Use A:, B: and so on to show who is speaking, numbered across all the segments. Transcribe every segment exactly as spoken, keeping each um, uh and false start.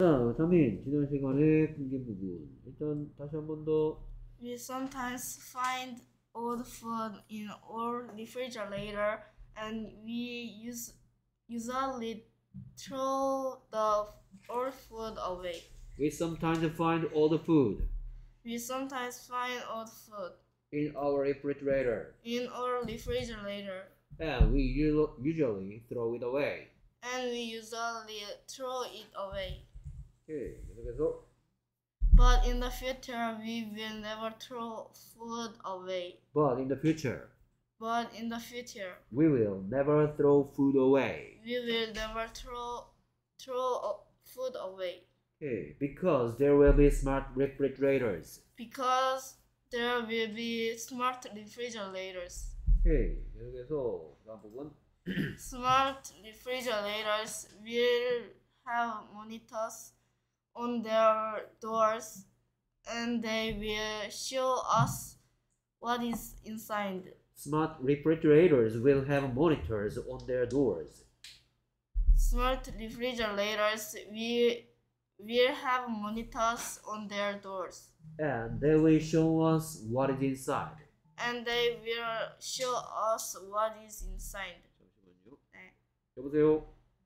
A: 자, 삼인 지난 시간에 숨긴 부분. 일단 다시 한 번 더.
B: We sometimes find old food in our refrigerator, and we use usually throw the old food away.
A: We sometimes find old food
B: We sometimes find old food
A: in our refrigerator,
B: in our refrigerator,
A: and we usu- usually throw it away.
B: and we usually throw it away.
A: 오케이, 계속해서.
B: But in the future, we will never throw food away.
A: But in the future,
B: But in the future,
A: we will never throw food away.
B: we will never throw throw food away.
A: Okay, because there will be smart refrigerators.
B: Because there will be smart refrigerators.
A: 오케이, 계속해서 다음 부분.
B: Smart refrigerators will have monitors on their doors, and they will show us what is inside.
A: Smart refrigerators will have monitors on their doors.
B: Smart refrigerators will, will have monitors on their doors,
A: And they will show us what is inside.
B: and they will show us what is inside.
A: 잠시만요.
B: 네.
A: 여보세요?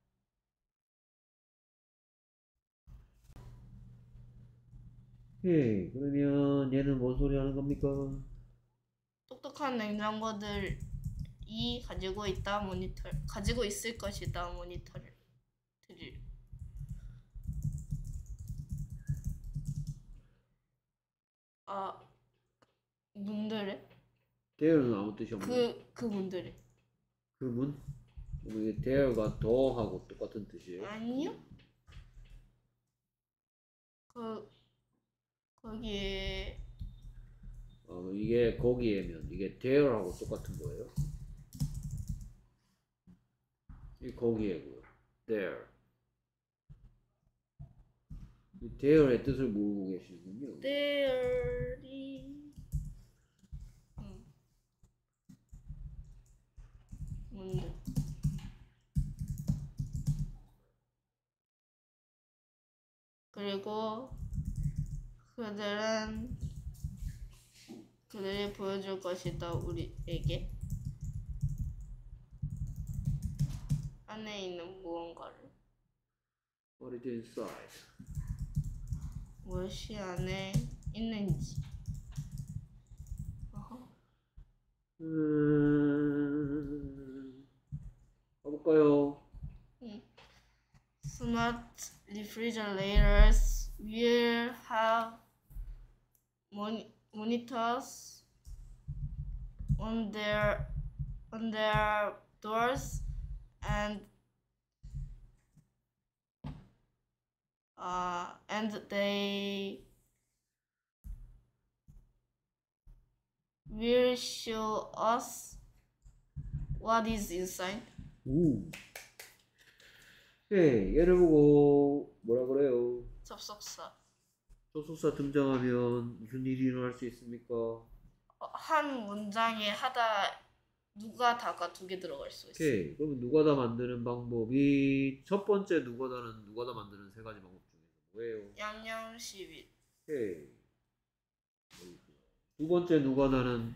A: 오케이, 그러면 얘는 뭔 소리 하는 겁니까?
B: 똑똑한 냉장고들이 가지고 있다 모니터 가지고 있을 것이다 모니터를 드릴. 아 문들에
A: 대열은 아무 뜻이 없는
B: 그 그분들에
A: 그 문? 그럼 이게 대열과 더하고 똑같은 뜻이에요?
B: 아니요. 그 거기에
A: 어, 이게 거기에면 이게 대열하고 똑같은 거예요? 이 거기에고요. there. 이 대열의 뜻을 모르고 계시는군요.
B: 대열이 음. 문들 그리고 그들은 그들이 보여줄 것이다 우리에게 안에 있는 무언가를.
A: What is inside?
B: 무엇이 안에 있는지. 어허.
A: 음... 가볼까요?
B: 응. Smart refrigerators will have mon- monitors on their on their doors, and uh, and they will show us what is inside.
A: 오. 네, 얘를 보고 뭐라 그래요?
B: 접속사.
A: 접속사 등장하면 무슨 일이 일어날 수 있습니까?
B: 어, 한 문장에 하다 누가 다가 두 개 들어갈 수 있어요.
A: 오케이. 그러면 누가다 만드는 방법이 첫 번째 누가다는 누가다 만드는 세 가지 방법 중에서 뭐예요?
B: 양념시비.
A: 오케이. 두 번째 누가다는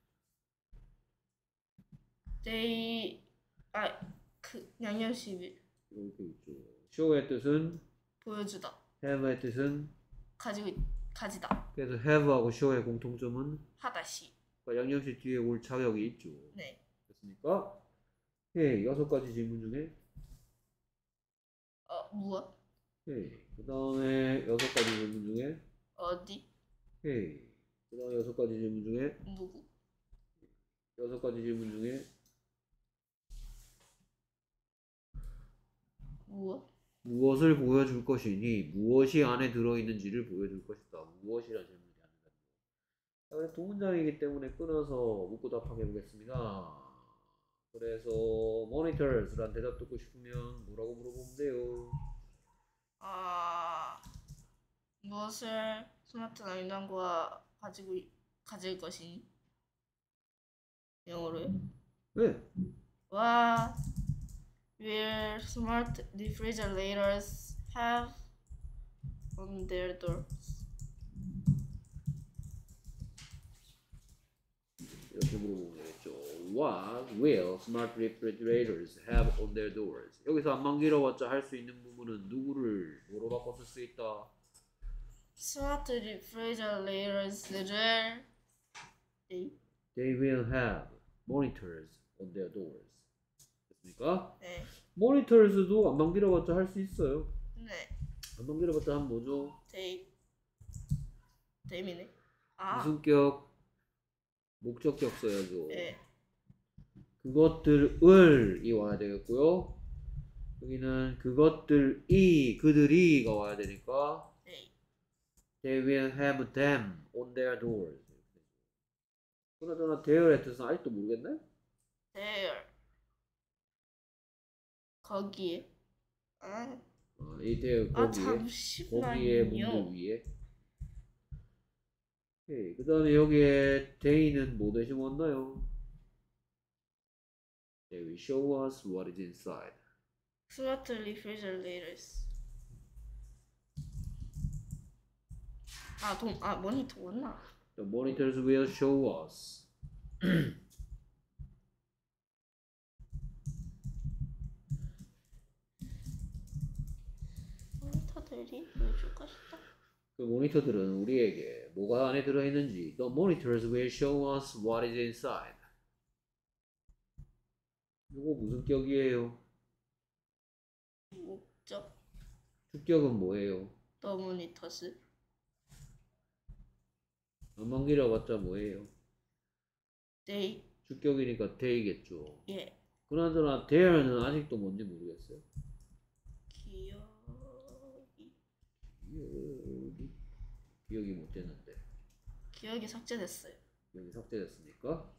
B: they 아그 양념시비
A: 이렇게 있죠. show의 뜻은
B: 보여주다.
A: have의 뜻은
B: 가지고 있, 가지다.
A: 그래서 have하고 show의 공통점은
B: 하다시.
A: 그러니까 양념시 뒤에 올 자격이 있죠.
B: 네.
A: 됐습니까? 오케이. 여섯 가지 질문 중에
B: 어 무엇?
A: 오케이. 그 다음에 여섯 가지 질문 중에
B: 어디?
A: 오케이. 그 다음에 여섯 가지 질문 중에
B: 누구?
A: 여섯 가지 질문 중에
B: 무엇?
A: 무엇을 보여줄 것이니 무엇이 안에 들어있는지를 보여줄 것이다. 무엇이라 질문이 아닌가. 자, 그래서 두 문장이기 때문에 끊어서 묻고 답하게 해보겠습니다. 그래서 monitors란 대답 듣고 싶으면 뭐라고 물어보면 돼요?
B: 아 무엇을 스마트 냉장고가 가지고 있- 가질 것이니? 영어로요?
A: 네.
B: What will smart refrigerators have on their doors.
A: 이렇게 물어보면 되겠죠. What will smart refrigerators have on their doors? 여기서 안만 길어봤자 할 수 있는 부분은 누구를 뭐로 바꿔 쓸 수 있다?
B: 스마트 리프리저레이터스를 네.
A: They will have monitors on their doors. 됐습니까?
B: 네.
A: monitors도 안만 길어봤자 할 수 있어요.
B: 네.
A: 안만 길어봤자 하면 뭐죠?
B: 데이. 데이미네. 아.
A: 무슨 격? 목적격 써야죠.
B: 네.
A: 그것들을이 와야 되겠고요. 여기는 그것들이 그들이가 와야 되니까
B: 네.
A: They will have them on their doors. 그나저나 their의 뜻은 아직도 모르겠네?
B: There. 거기에. 아.
A: 어, 이 there
B: 아
A: 거기에
B: 잠시만요.
A: 거기에 문들 위에. 오케이. 그 다음에 여기에 they는 뭐 대신 왔나요? They will show us what is inside.
B: 스마트 리프리저레이터스. 아, 동, 아, 모니터 왔나?
A: The monitors will show us.
B: 모니터들이 보여줄 것이다.
A: 그 모니터들은 우리에게 뭐가 안에 들어있는지 The monitors will show us what is inside. 이거 무슨 격이에요?
B: 목적.
A: 주격은 뭐예요?
B: 더 모니터스.
A: 안만 길어봤자 뭐예요?
B: 데이.
A: 주격이니까 they겠죠.
B: 예.
A: 그나저나 there는 아직도 뭔지 모르겠어요.
B: 기억이.
A: 기억이 기억이 못 됐는데
B: 기억이 삭제됐어요.
A: 기억이 삭제됐습니까?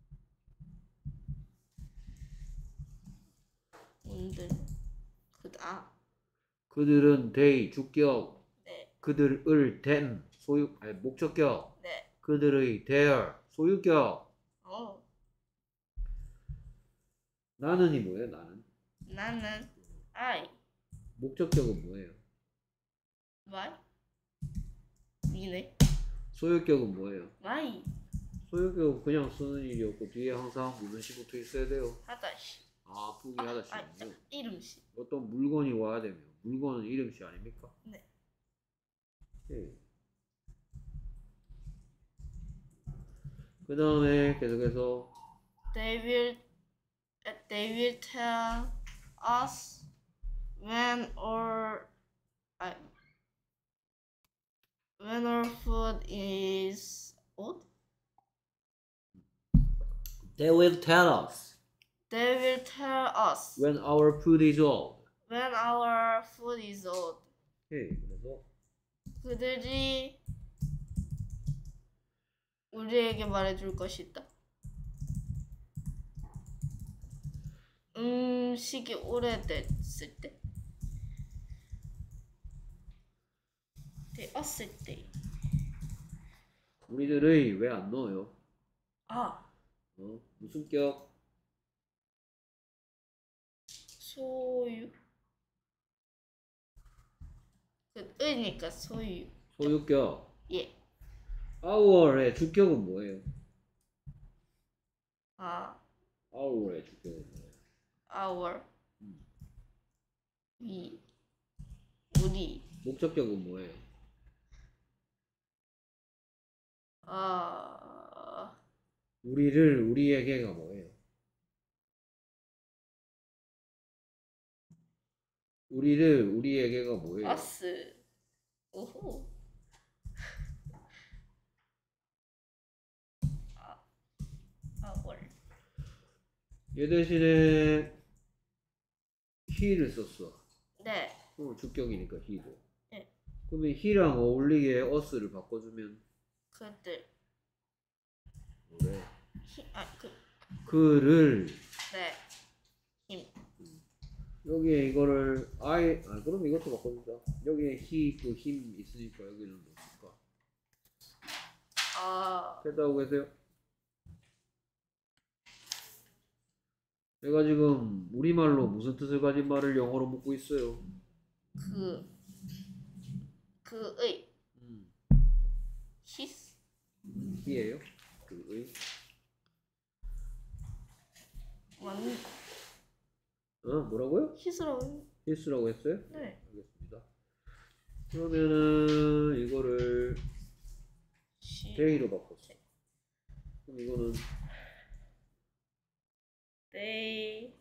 B: 오늘 그다.
A: 그들은 they 주격
B: 네.
A: 그들을 them 소유 아니 목적격
B: 네.
A: 그들의 their 소유격
B: 어.
A: 나는이 뭐예요? 나는
B: 나는 I.
A: 목적격은 뭐예요?
B: My. 미네.
A: 소유격은 뭐예요?
B: My.
A: 소유격은 그냥 쓰는 일이었고 뒤에 항상 무슨 시 붙어 있어야 돼요?
B: 하다시.
A: 아 포기하다
B: 아,
A: 시군요.
B: 이름시.
A: 어떤 물건이 와야 되면 물건은 이름시 아닙니까?
B: 네.
A: 네. 그 다음에 계속해서
B: They will. They will tell us when or. I. When our food is old.
A: They will tell us
B: They will tell us
A: when our food is old.
B: when our food is old.
A: 네, 그래서
B: 그들이 우리에게 말해줄 것이다. 음식이 오래됐을 때, 되었을 때.
A: 우리들의 왜 안 넣어요?
B: 아,
A: 어? 무슨 격?
B: 소유. 그 의니까 소유.
A: 소유격.
B: 예.
A: our의 주격은 뭐예요?
B: 아,
A: our의 주격은 뭐예요?
B: our.
A: 음.
B: 위. 우리.
A: 목적격은 뭐예요?
B: 아,
A: 우리를 우리에게가 뭐예요? 우리를 우리에게가 뭐예요?
B: us. 오호. 아, our.
A: 얘 대신에 he를 썼어.
B: 네.
A: 어, 주격이니까 he도.
B: 네.
A: 그러면 he랑 어울리게 us를 바꿔주면
B: 그들.
A: 뭐래?
B: 힘, 아, 그,
A: 그를
B: 네. 힘.
A: 여기에 이거를 I 아 그럼 이것도 바꿔주자. 여기에 he 그 힘 있으니까 여기는 뭐 쓸까?
B: 아,
A: 됐다고 계세요? 내가 지금 우리말로 무슨 뜻을 가진 말을 영어로 묻고 있어요?
B: 그, 그의
A: 음,
B: his
A: 이에요? 그의.
B: 맞는
A: 어, 뭐라고요?
B: his라고.
A: his라고 했어요?
B: 네.
A: 알겠습니다. 그러면은 이거를
B: she
A: they로 바꿨어. 그럼 이거는
B: they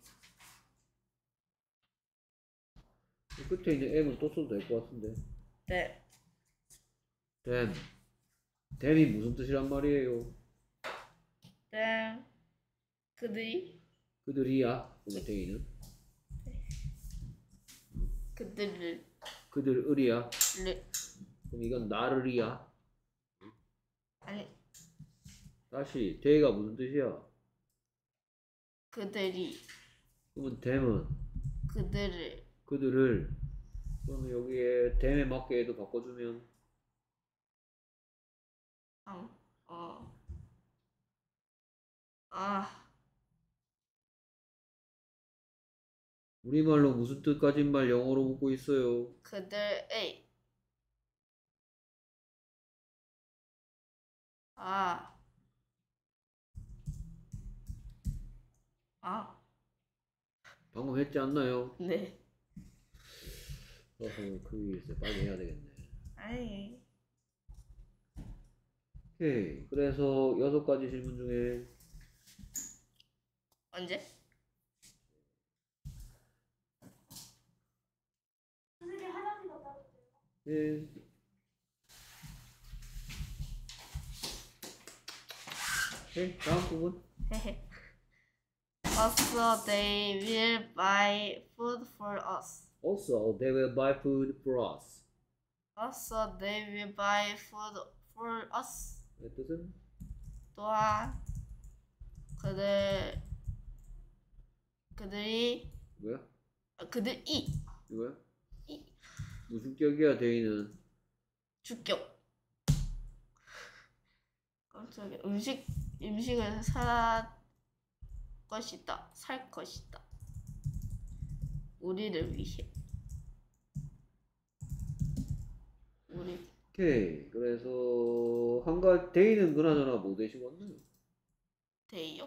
A: 끝에 있는 m은 또 써도 될 것 같은데.
B: them
A: them. them이 무슨 뜻이란 말이에요?
B: them 그들이
A: 그들이야. 그럼 they는
B: 그들을
A: 그들을이야.
B: 를
A: 그럼 이건 나를이야.
B: 아니
A: 다시 they가 무슨 뜻이야?
B: 그들이
A: 그러면 them은
B: 그들을
A: 그들을. 그러면 여기에 them에 맞게 해도 바꿔주면
B: 어, 어. 아
A: 우리말로 무슨 뜻 가진 말 영어로 묻고 있어요.
B: 그들의 아 아,
A: 방금 했지 않나요?
B: 네.
A: 어허, 그 있어. 빨리 해야 되겠네.
B: 아니,
A: 오케이. 그래서 여섯 가지 질문 중에
B: 언제?
A: 예. 오케이. 다음 부분.
B: Also, they will buy food for us.
A: Also, they will buy food for us.
B: Also, they will buy food for us.
A: 의 뜻은?
B: 또한 그들 그들이
A: 뭐야?
B: 아, 그들이
A: 이거야?
B: 이
A: 무슨 격이야, 대인은?
B: 주격. 깜짝이야. 음식 음식을 살 것이다. 살 것이다. 우리를 위해. 우리
A: 오케이. 그래서 한 가지 대인은 그나저나 뭐 되시고 왔나요?
B: 데이요.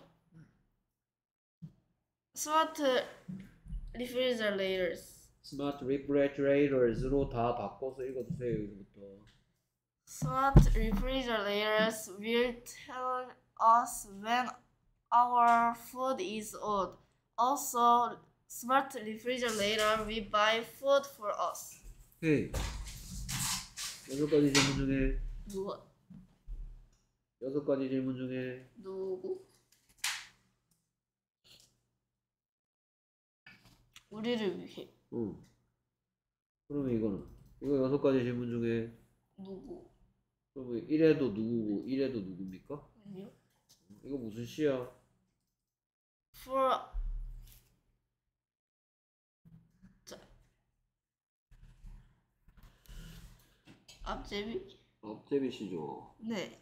B: 스마트 refrigerators.
A: 스마트 refrigerators로 다 바꿔서 읽어주세요. 여기서부터.
B: Smart refrigerators will tell us when our food is old. Also, smart refrigerator will buy food for us.
A: 오케이. 여섯 가지 질문 중에
B: 무엇?
A: 여섯 가지 질문 중에
B: 누구? 우리를 위해.
A: 응. 그러면 이거는 이거 여섯 가지 질문 중에
B: 누구?
A: 그러면 일에도 누구고 일에도 누굽니까?
B: 아니요.
A: 이거 무슨 시야?
B: For 자 앞제비?
A: 앞제비 시죠.
B: 네.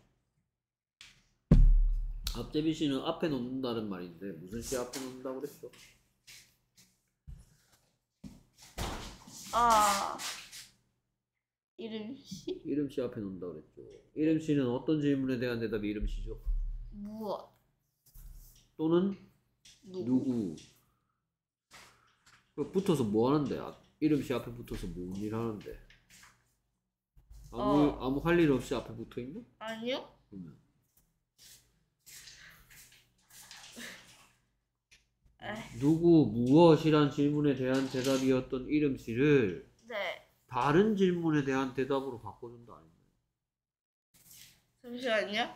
A: 앞제비 시는 앞에 놓는다는 말인데 무슨 시 앞에 놓는다고 그랬어?
B: 아 이름시?
A: 이름시 앞에 놓는다고 그랬죠. 이름시는 어떤 질문에 대한 대답이 이름시죠?
B: 무엇?
A: 또는
B: 누구?
A: 누구? 그 붙어서 뭐 하는데? 앞- 이름시 앞에 붙어서 뭔 일 하는데? 아무
B: 어.
A: 아무 할 일 없이 앞에 붙어 있나?
B: 아니요.
A: 그러면
B: 에이,
A: 누구 무엇이란 질문에 대한 대답이었던 이름시를
B: 네.
A: 다른 질문에 대한 대답으로 바꿔준다 아닌가요?
B: 잠시만요.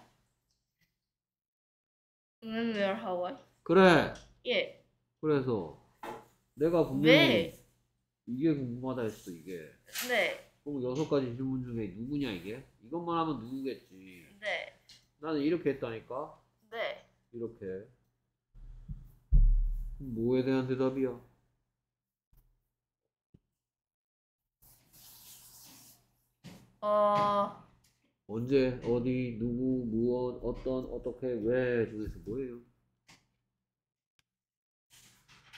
B: When, where, how, why?
A: 그래.
B: 예.
A: 그래서 내가 분명히
B: 왜?
A: 이게 궁금하다 했어 이게.
B: 네.
A: 그럼 여섯 가지 질문 중에 누구냐 이게? 이것만 하면 누구겠지.
B: 네.
A: 나는 이렇게 했다니까.
B: 네.
A: 이렇게. 그럼 뭐에 대한 대답이야?
B: 어,
A: 언제, 어디, 누구, 무엇, 어떤, 어떻게, 왜 중에서 뭐예요?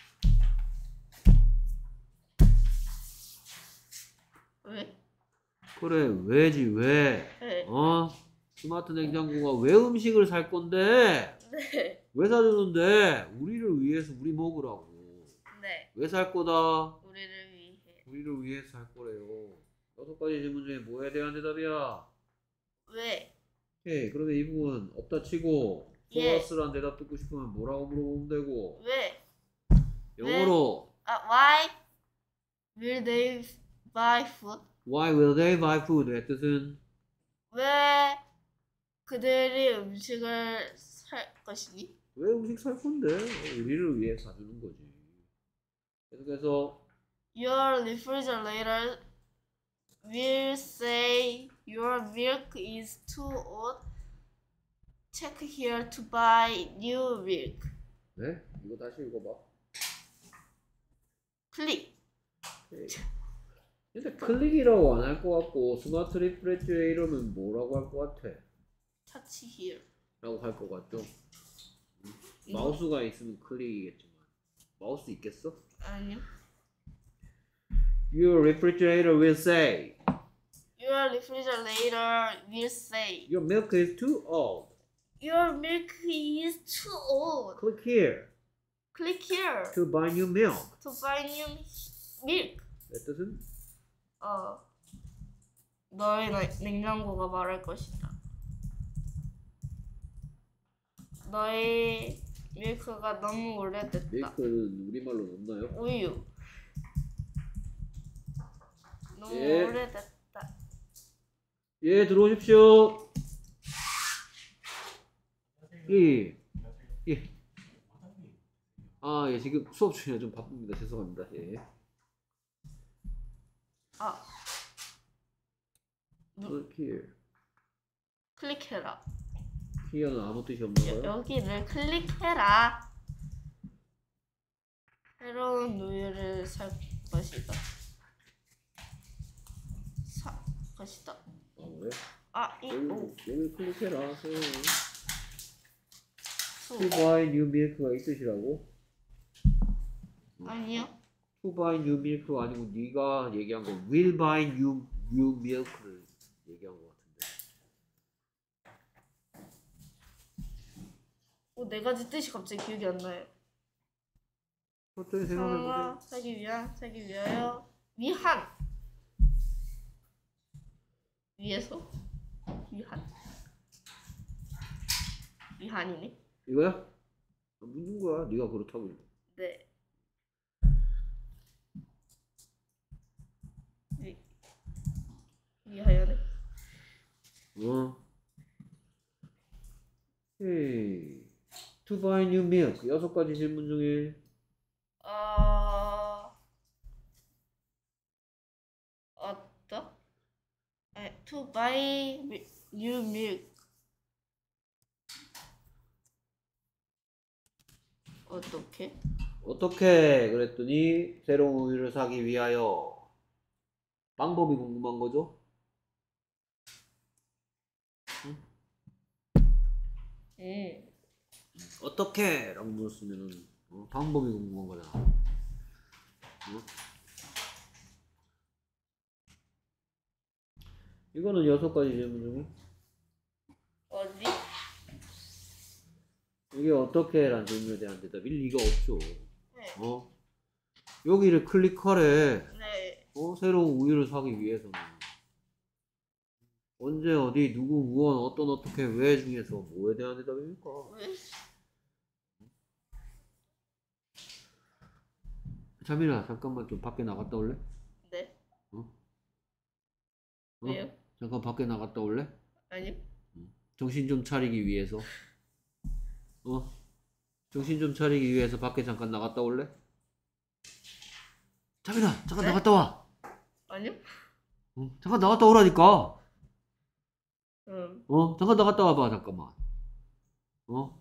B: 왜?
A: 그래, 왜지, 왜?
B: 네.
A: 어? 스마트 냉장고가 왜 음식을 살 건데?
B: 네.
A: 왜 사주는데? 우리를 위해서 우리 먹으라고.
B: 네.
A: 왜 살 거다?
B: 우리를 위해.
A: 우리를 위해서 살 거래요. 여섯 가지 질문 중에 뭐에 대한 대답이야?
B: 왜?
A: 오케이, 그러면 이 부분 없다 치고
B: 예.
A: 플러스란 대답 듣고 싶으면 뭐라고 물어보면 되고
B: 왜?
A: 영어로
B: 아, why will they buy food?
A: Why will they buy food의 뜻은
B: 왜 그들이 음식을 살 것이니?
A: 왜 음식 살 건데? 우리를 위해 사주는 거지. 계속해서
B: Your refrigerator will say your milk is too old. Check here to buy new milk.
A: 네? 이거 다시 읽어봐.
B: 클릭.
A: 오케이. 근데 클릭이라고 안 할 것 같고 스마트 리프레지레이터는 뭐라고 할 것 같아?
B: Touch here.
A: 라고 할 것 같죠?
B: 이거-
A: 마우스가 있으면 클릭이겠지만 마우스 있겠어?
B: 아니요.
A: Your refrigerator will say
B: Your refrigerator will say
A: Your milk is too old.
B: your milk is too old.
A: Click here
B: Click here
A: to buy new milk.
B: to buy new milk.
A: 내 뜻은?
B: 어, 너의 나- 냉장고가 말할 것이다. 너의 밀크가 너무 오래됐다.
A: 밀크는 우리말로 없나요?
B: 우유. 너무
A: 예.
B: 오래됐다.
A: 예, 들어오십시오. 예. 예. 아, 예, 지금 수업 중이라 좀 바쁩니다. 죄송합니다. 예.
B: 아,
A: Click here.
B: 클릭해라.
A: here는 아무 뜻이 없나
B: 여,
A: 봐요.
B: 여기를 클릭해라. 새로운 우유를 살 것이다. 사 것이다.
A: 아, 그래?
B: 아, 이,
A: 여기,
B: 오,
A: 여기 클릭해라.
B: 수.
A: To buy new milk가 이 뜻이라고?
B: 아니요.
A: To buy new milk가 아니고 네가 얘기한 거 will buy new, new milk를 얘기한 것 같은데.
B: 오, 네 가지 뜻이 갑자기 기억이 안 나요.
A: 어떻게 생각해보세요.
B: 상황 살기 위한, 살기 위하여, 위한. 위에서, 위한. 위한이네.
A: 이거야? 아, 묻는 거야. 네가 그렇다고.
B: 네. 위, 위하여네.
A: 어. 오케이. To buy new milk. 여섯 가지 질문 중에
B: 어, 어떠? 아, to buy mi- new milk. 어떻게?
A: 어떻게 그랬더니 새로운 우유를 사기 위하여 방법이 궁금한 거죠?
B: 음.
A: 어떻게? 라고 물었으면은 어? 방법이 궁금한 거잖아. 어? 이거는 여섯 가지 질문 중에
B: 어디?
A: 이게 어떻게? 라는 질문에 대한 대답일 리가 없죠.
B: 네.
A: 어? 여기를 클릭하래.
B: 네.
A: 어? 새로운 우유를 사기 위해서는 언제 어디 누구 무언 어떤 어떻게 왜 중에서 뭐에 대한 대답입니까?
B: 왜?
A: 자민아 잠깐만 좀 밖에 나갔다 올래?
B: 네.
A: 어? 어?
B: 왜요?
A: 잠깐 밖에 나갔다 올래?
B: 아니.
A: 정신 좀 차리기 위해서. 어? 정신 좀 차리기 위해서 밖에 잠깐 나갔다 올래? 자민아 잠깐
B: 네?
A: 나갔다 와.
B: 아니요.
A: 어? 잠깐 나갔다 오라니까.
B: 음.
A: 어? 잠깐 나갔다 와봐 잠깐만. 어?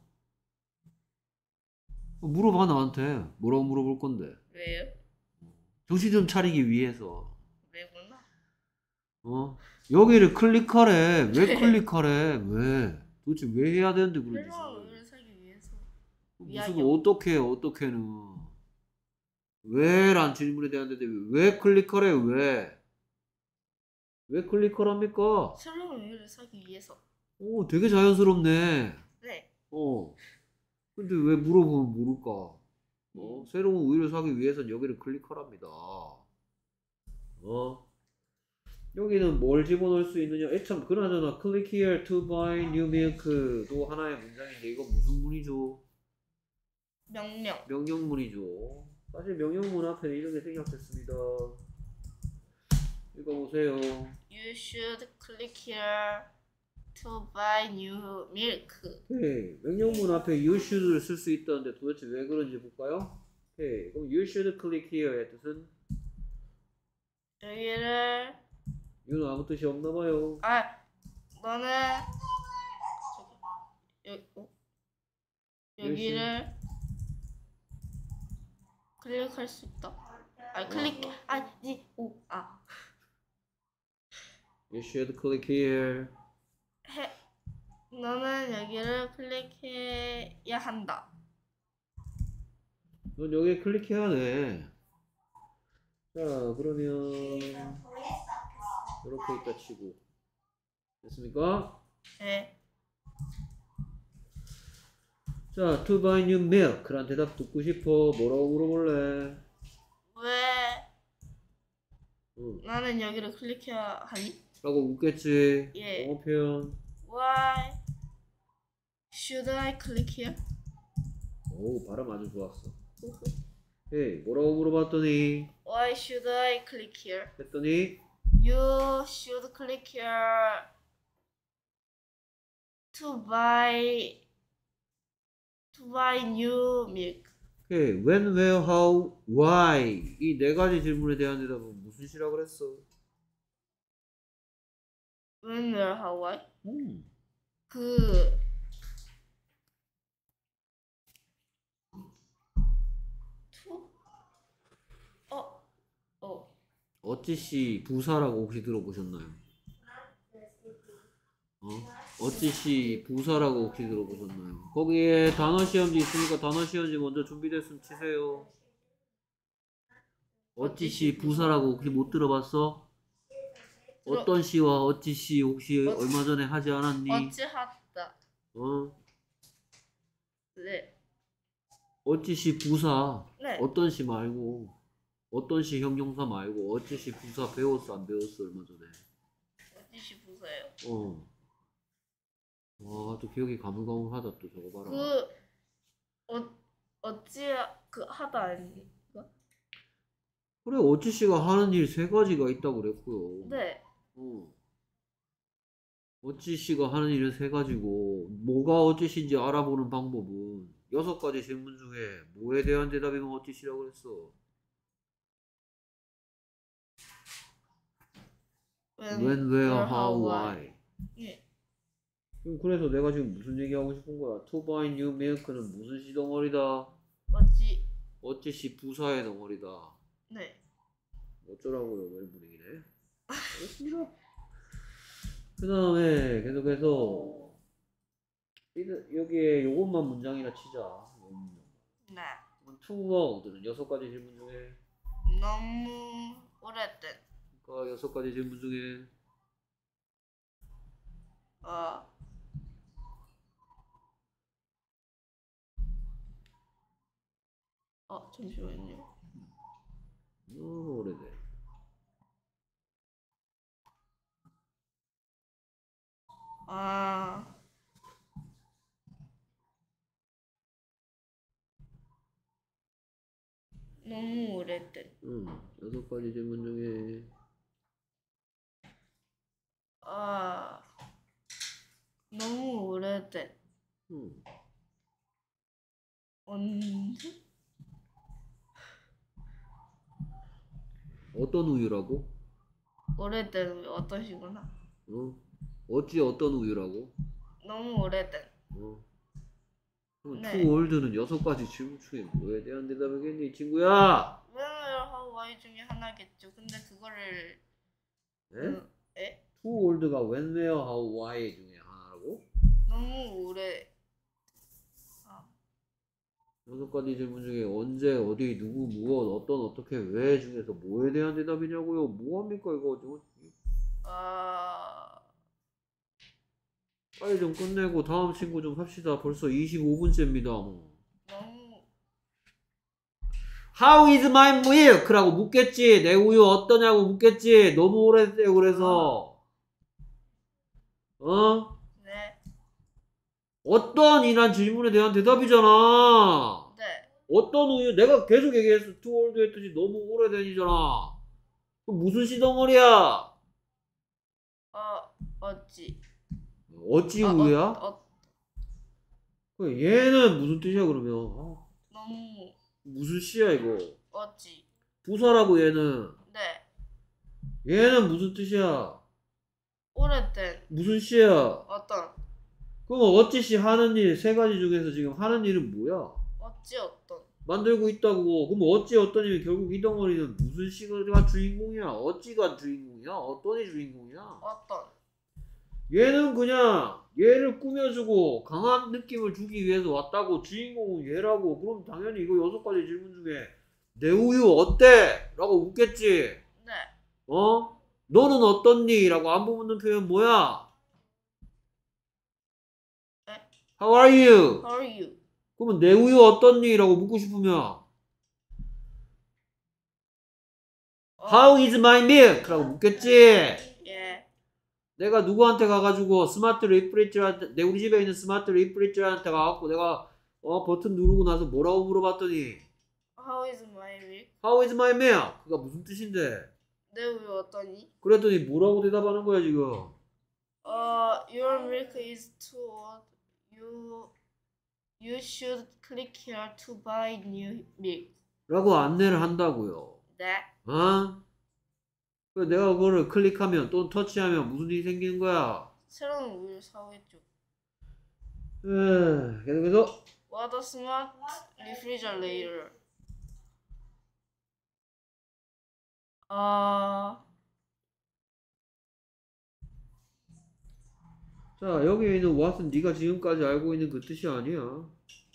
A: 어, 물어봐 나한테. 뭐라고 물어볼 건데?
B: 왜요?
A: 정신 좀 차리기 위해서.
B: 왜구나.
A: 어? 여기를 클릭하래. 왜
B: 네.
A: 클릭하래? 왜? 도대체 왜 해야 되는데 그런
B: 새로운
A: 짓을?
B: 우유를 사기 위해서.
A: 무슨
B: 위하여.
A: 어떻게 어떻게는 왜란 질문에 대한 대답이 왜 클릭하래? 왜? 왜 클리커랍니까?
B: 새로운 우유를 사기 위해서.
A: 오, 되게 자연스럽네.
B: 네.
A: 어. 근데 왜 물어보면 모를까? 어? 새로운 우유를 사기 위해선 여기를 클릭하랍니다. 어? 여기는 뭘 집어넣을 수 있느냐? 에참, 그나저나 click here to buy new milk도 하나의 문장인데 이거 무슨 문이죠?
B: 명령.
A: 명령문이죠. 사실 명령문 앞에는 이런 게 생략됐습니다. 읽어보세요.
B: You should click here to buy new milk.
A: 오케이. 명령문 앞에 you should를 쓸 수 있다는데 도대체 왜 그런지 볼까요? 오케이. 그럼 you should click here의 뜻은?
B: 여기를
A: 이건 아무 뜻이 없나 봐요.
B: 아 너는 저기 여, 어? 여기를 클릭할 수 있다. 아 클릭 아니 오아
A: You should click here.
B: 해 너는 여기를 클릭해야 한다.
A: 넌 여기에 클릭해야 돼. 자, 그러면 이렇게 있다 치고 됐습니까?
B: 네.
A: 자, to buy new milk 란 대답 듣고 싶어. 뭐라고 물어볼래?
B: 왜
A: 응.
B: 나는 여기를 클릭해야 하니?
A: 라고 묻겠지.
B: 예.
A: 영어 표현.
B: Why should I click here?
A: 오, 발음 아주 좋았어. 헤이, 뭐라고 물어봤더니
B: Why should I click here?
A: 했더니
B: You should click here to buy to buy new milk.
A: 오케이. when, where, how, why 이 네 가지 질문에 대한 대답은 무슨 시라 그랬어?
B: When, where, how, why?
A: 음.
B: 그 to 어 어.
A: 어찌시 부사라고 혹시 들어보셨나요? 어? 어찌시 부사라고 혹시 들어보셨나요? 거기에 단어 시험지 있으니까 단어 시험지 먼저 준비됐으면 치세요. 어찌시 부사라고 혹시 못 들어봤어? 어떤 시와 어찌시 혹시
B: 어찌-
A: 얼마 전에 하지 않았니?
B: 어찌하다.
A: 어?
B: 네.
A: 어찌시 부사
B: 네.
A: 어떤 시 말고 어떤 시 형용사 말고 어찌시 부사 배웠어 안 배웠어 얼마 전에?
B: 어찌시 부사예요.
A: 어. 와, 또 기억이 가물가물하다 또 저거 봐라.
B: 그 어, 어찌 그 하다 아닌가?
A: 그래, 어찌씨가 하는 일 세 가지가 있다고 그랬고요.
B: 네.
A: 어. 어찌씨가 하는 일은 세 가지고 뭐가 어찌씨인지 알아보는 방법은 여섯 가지 질문 중에 뭐에 대한 대답이면 어찌씨라고 그랬어?
B: When,
A: When, where, how, why.
B: 예.
A: 그럼 그래서 내가 지금 무슨 얘기하고 싶은 거야? To buy new milk는 무슨 시 덩어리다?
B: 어찌
A: 어찌씨 부사의 덩어리다.
B: 네.
A: 어쩌라고요? 웰브링이네. 알겠습니다. 그 다음에 계속해서 여기에 요것만 문장이라 치자.
B: 네.
A: 투어들은 여섯 가지 질문 중에
B: 너무 오래된
A: 그러니까 여섯 가지 질문 중에
B: 어 어, 잠시만요.
A: 너무 오래돼.
B: 아, 너무 오래된.
A: 응, 여섯 가지 질문 중에
B: 아, 너무 오래된.
A: 응.
B: 언제?
A: 어떤 우유라고?
B: 오래된 우유 어떤 시구나?
A: 어? 어찌 어떤 우유라고?
B: 너무 오래된.
A: 어?
B: 네.
A: 투 올드는 여섯 가지 질문 중에 뭐에 대한 대답이겠니, 친구야?
B: When, where, how, why 중에 하나겠죠. 근데 그거를
A: 에?
B: 그, 에?
A: 투 올드가 when, where, how, why 중에 하나라고?
B: 너무 오래. 아,
A: 여섯 가지 질문 중에 언제, 어디, 누구, 무엇, 어떤, 어떻게, 왜 중에서 뭐에 대한 대답이냐고요? 뭐합니까 이거? 저-
B: 아,
A: 빨리 좀 끝내고 다음 친구 좀 합시다. 벌써 이십오 분째입니다. 뭐.
B: 너무
A: How is my milk? 라고 묻겠지. 내 우유 어떠냐고 묻겠지. 너무 오래됐대요. 그래서 어?
B: 네,
A: 어떤 이란 질문에 대한 대답이잖아.
B: 네,
A: 어떤 우유? 내가 계속 얘기했어. too old 했더니 너무 오래된이잖아. 그럼 무슨 시덩어리야?
B: 어, 어찌,
A: 어찌
B: 어,
A: 우유야?
B: 어, 어,
A: 그래, 얘는 무슨 뜻이야 그러면? 아,
B: 너무
A: 무슨 시야 이거?
B: 어찌,
A: 부사라고 얘는.
B: 네,
A: 얘는 무슨 뜻이야?
B: 오래된
A: 무슨 시야?
B: 어떤,
A: 그럼 어찌시 하는 일 세 가지 중에서 지금 하는 일은 뭐야?
B: 어찌 어떤,
A: 만들고 있다고. 그럼 어찌 어떠니 결국 이 덩어리는 무슨 시가 주인공이야? 어찌가 주인공이야? 어떤이 주인공이야?
B: 어떤,
A: 얘는 그냥 얘를 꾸며주고 강한 느낌을 주기 위해서 왔다고. 주인공은 얘라고. 그럼 당연히 이거 여섯 가지 질문 중에 내 우유 어때? 라고 묻겠지.
B: 네,
A: 어? 너는 어떻니? 라고 안 묻는 표현 뭐야?
B: 네,
A: How are you?
B: how are you?
A: 그러면 내 우유 어떻니? 라고 묻고 싶으면
B: 어,
A: How is my milk? 라고 묻겠지.
B: 예,
A: 내가 누구한테 가가지고 스마트 리프레시한테, 내 우리 집에 있는 스마트 리프레시한테 가갖고 내가 어 버튼 누르고 나서 뭐라고 물어봤더니
B: how is my milk?
A: How is my milk? 그가 무슨 뜻인데?
B: 내 우유 어떠니?
A: 그랬더니 뭐라고 대답하는 거야 지금?
B: 어, your milk is too old. You, you should click here to buy new milk.
A: 라고 안내를 한다고요.
B: 네,
A: 어? 그래서 내가 그거를 클릭하면 또는 터치하면 무슨 일이 생기는 거야?
B: 새로운 우유를 사오겠죠.
A: 에, 계속해서
B: What a smart refrigerator. 아,
A: 자 여기에 있는 what은 네가 지금까지 알고 있는 그 뜻이 아니야.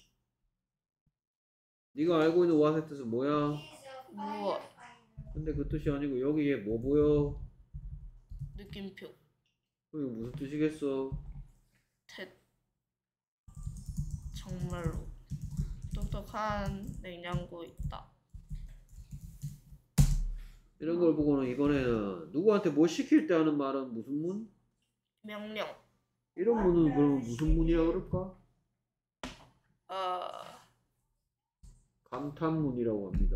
A: 네가 알고 있는 what의 뜻은 뭐야?
B: 무엇?
A: 근데 그 뜻이 아니고 여기에 뭐 보여?
B: 느낌표.
A: 그럼 이거 무슨 뜻이겠어?
B: 텟. 정말로 똑똑한 냉장고 있다.
A: 이런 걸 보고는 이번에는 누구한테 뭐 시킬 때 하는 말은 무슨 문?
B: 명령.
A: 이런 문은 그러면 무슨 문이라 그럴까?
B: 어,
A: 감탄문이라고 합니다.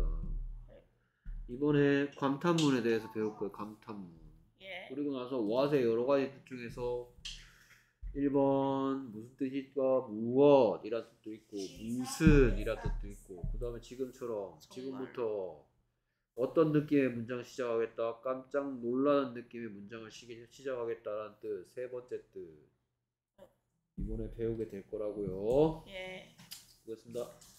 A: 이번에 감탄문에 대해서 배울 거예요. 감탄문.
B: 예.
A: 그리고 나서 what의 여러 가지 뜻 중에서 일 번 무슨 뜻일까? 무엇 이란 뜻도 있고 무슨 이란 뜻도 있고 그 다음에 지금처럼 지금부터 어떤 느낌의 문장 시작하겠다, 깜짝 놀라는 느낌의 문장을 시- 시작하겠다라는 뜻, 세 번째 뜻 이번에 배우게 될 거라고요.
B: 예.
A: 수고했습니다.